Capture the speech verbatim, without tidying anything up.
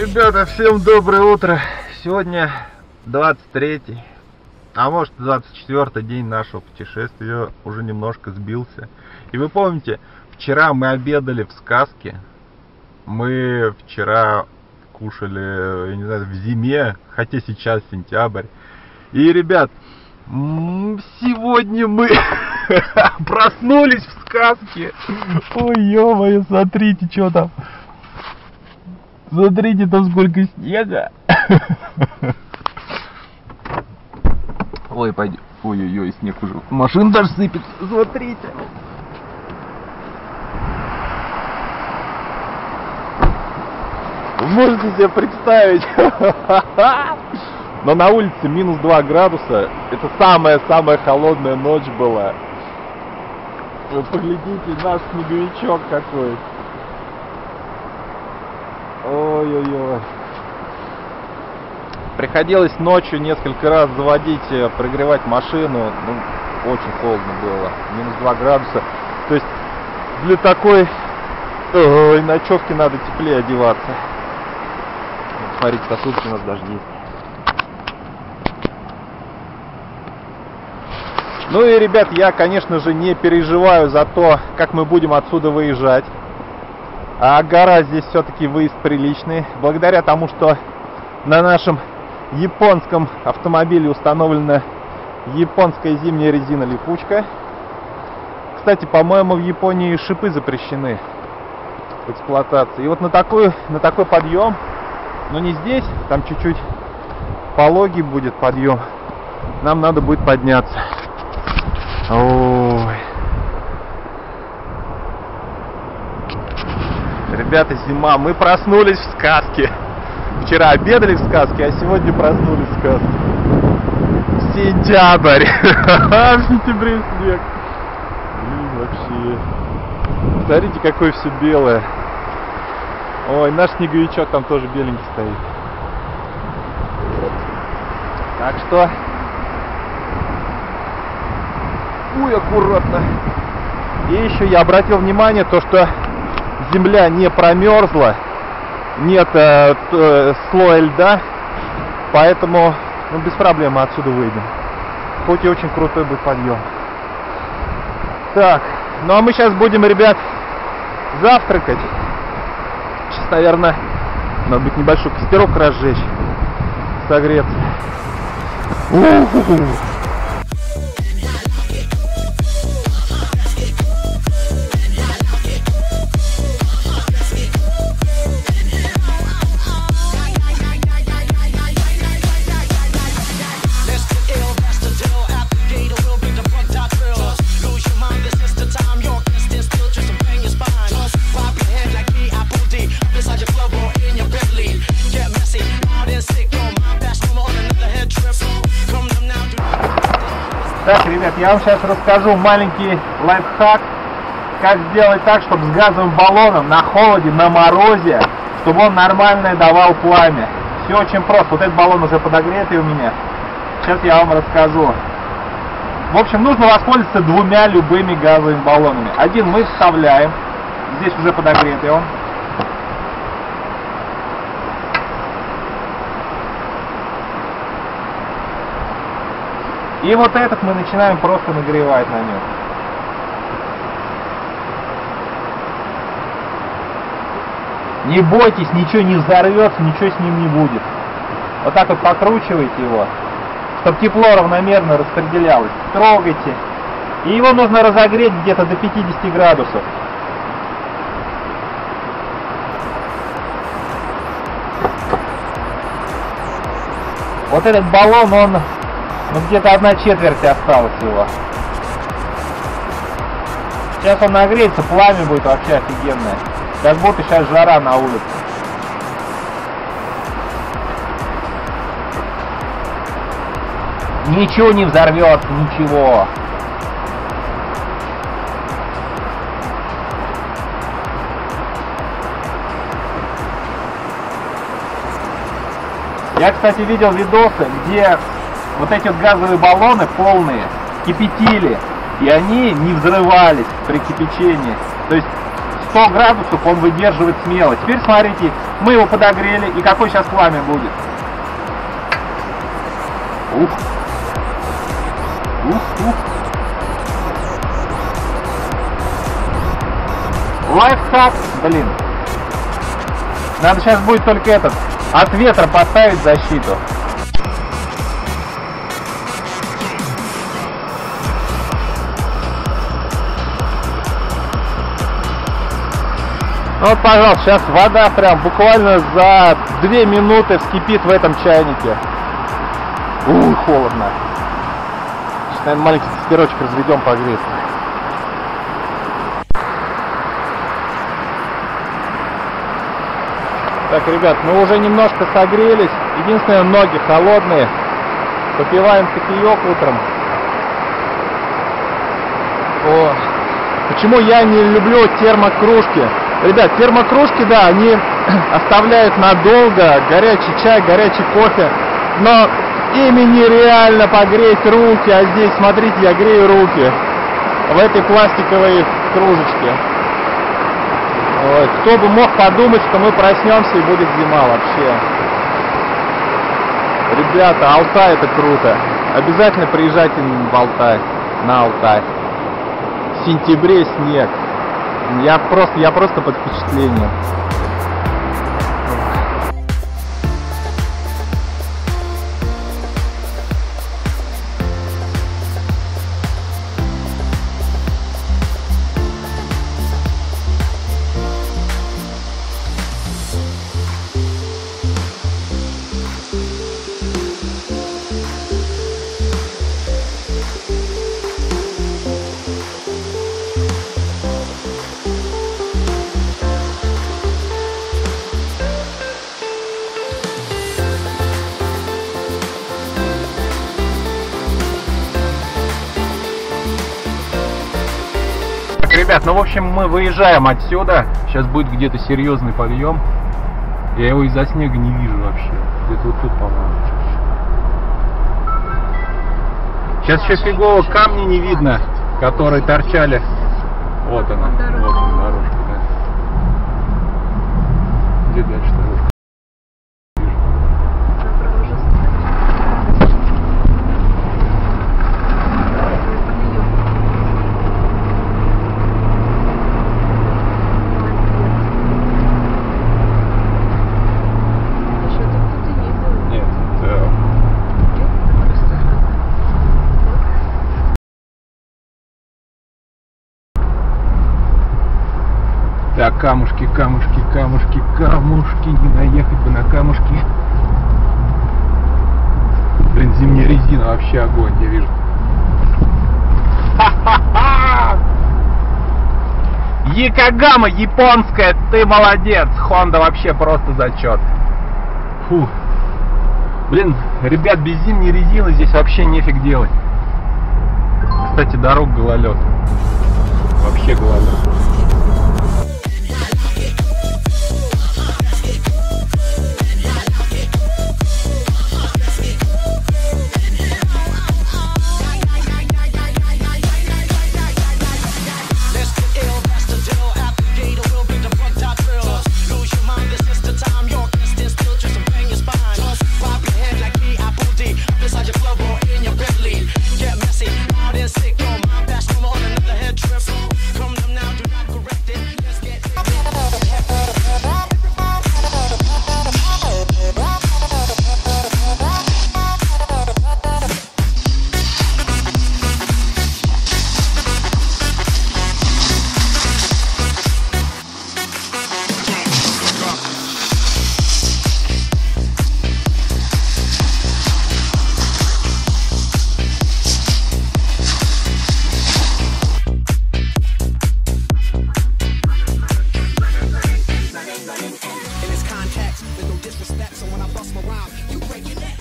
Ребята, всем доброе утро. Сегодня двадцать третий, а может двадцать четвёртый день нашего путешествия. Уже немножко сбился. И вы помните, вчера мы обедали в сказке. Мы вчера кушали, я не знаю, в зиме, хотя сейчас сентябрь. И, ребят, сегодня мы проснулись в сказке. Ой, ё-моё, смотрите, что там. Смотрите, там сколько снега. Ой, пойдем. Ой-ой-ой, снег уже. Машина даже сыпется. Смотрите. Можете себе представить. Но на улице минус два градуса. Это самая-самая холодная ночь была. Вы поглядите, наш снеговичок какой. Ой-ой-ой. Приходилось ночью несколько раз заводить, прогревать машину. Ну, очень холодно было. минус два градуса. То есть для такой ой, ночевки надо теплее одеваться. Смотрите, сосудки у нас даже есть. Ну и, ребят, я, конечно же, не переживаю за то, как мы будем отсюда выезжать. А гора здесь все-таки выезд приличный. Благодаря тому, что на нашем японском автомобиле установлена японская зимняя резина-липучка. Кстати, по-моему, в Японии шипы запрещены в эксплуатации. И вот на такой, на такой подъем, но не здесь, там чуть-чуть пологий будет подъем, нам надо будет подняться. Ой. Ребята, зима. Мы проснулись в сказке. Вчера обедали в сказке, а сегодня проснулись в сказке. Сентябрь. В сентябре снег. Блин, вообще. Смотрите, какое все белое. Ой, наш снеговичок там тоже беленький стоит. Так что... Ой, аккуратно. И еще я обратил внимание, то, что земля не промерзла, нет э, э, слоя льда, поэтому ну, без проблем мы отсюда выйдем. Хоть и очень крутой будет подъем. Так, ну а мы сейчас будем, ребят, завтракать. Сейчас, наверное, надо будет небольшой костерок разжечь, согреться. У-ху-ху. Так, ребят, я вам сейчас расскажу маленький лайфхак, как сделать так, чтобы с газовым баллоном на холоде, на морозе, чтобы он нормально давал пламя. Все очень просто. Вот этот баллон уже подогретый у меня. Сейчас я вам расскажу. В общем, нужно воспользоваться двумя любыми газовыми баллонами. Один мы вставляем. Здесь уже подогретый он. И вот этот мы начинаем просто нагревать на нем. Не бойтесь, ничего не взорвется, ничего с ним не будет. Вот так вот покручивайте его, чтобы тепло равномерно распределялось. Трогайте. И его нужно разогреть где-то до пятидесяти градусов. Вот этот баллон, он... Ну, где-то одна четверть осталась его. Сейчас он нагреется, пламя будет вообще офигенное. Как будто сейчас жара на улице. Ничего не взорвется, ничего. Я, кстати, видел видосы, где вот эти вот газовые баллоны полные кипятили, и они не взрывались при кипячении. То есть сто градусов он выдерживает смело. Теперь смотрите, Мы его подогрели. И какое сейчас пламя будет? Ух. Ух, ух. Лайфхак, блин. Надо сейчас будет только этот, от ветра поставить защиту. Ну вот, пожалуйста, сейчас вода прям буквально за две минуты вскипит в этом чайнике. Ух, холодно. Сейчас, наверное, маленький костерочек разведем погреться. Так, ребят, мы уже немножко согрелись. Единственное, ноги холодные. Попиваем кофеек утром. О. Почему я не люблю термокружки? Ребят, термокружки, да, они оставляют надолго горячий чай, горячий кофе. Но ими нереально погреть руки. А здесь, смотрите, я грею руки в этой пластиковой кружечке. Ой, кто бы мог подумать, что мы проснемся и будет зима вообще. Ребята, Алтай — это круто. Обязательно приезжайте в Алтай, на Алтай. В сентябре снег. Я просто, я просто под впечатлением. Ребят, ну в общем мы выезжаем отсюда. Сейчас будет где-то серьезный подъем. Я его из-за снега не вижу вообще. Где-то вот тут, по-моему. Сейчас еще фигово камни не видно, которые торчали. Вот она. Вот она, дорожка, да. Где дальше дорожка? Так, камушки, камушки, камушки, камушки, не наехать бы на камушки. Блин, зимняя резина вообще огонь, я вижу. Якогама японская, ты молодец. Honda вообще просто зачет. Фу. Блин, ребят, без зимней резины здесь вообще нефиг делать. Кстати, дорог гололед. Вообще гололед. There's no disrespect, so when I bust my rhyme, you break your neck.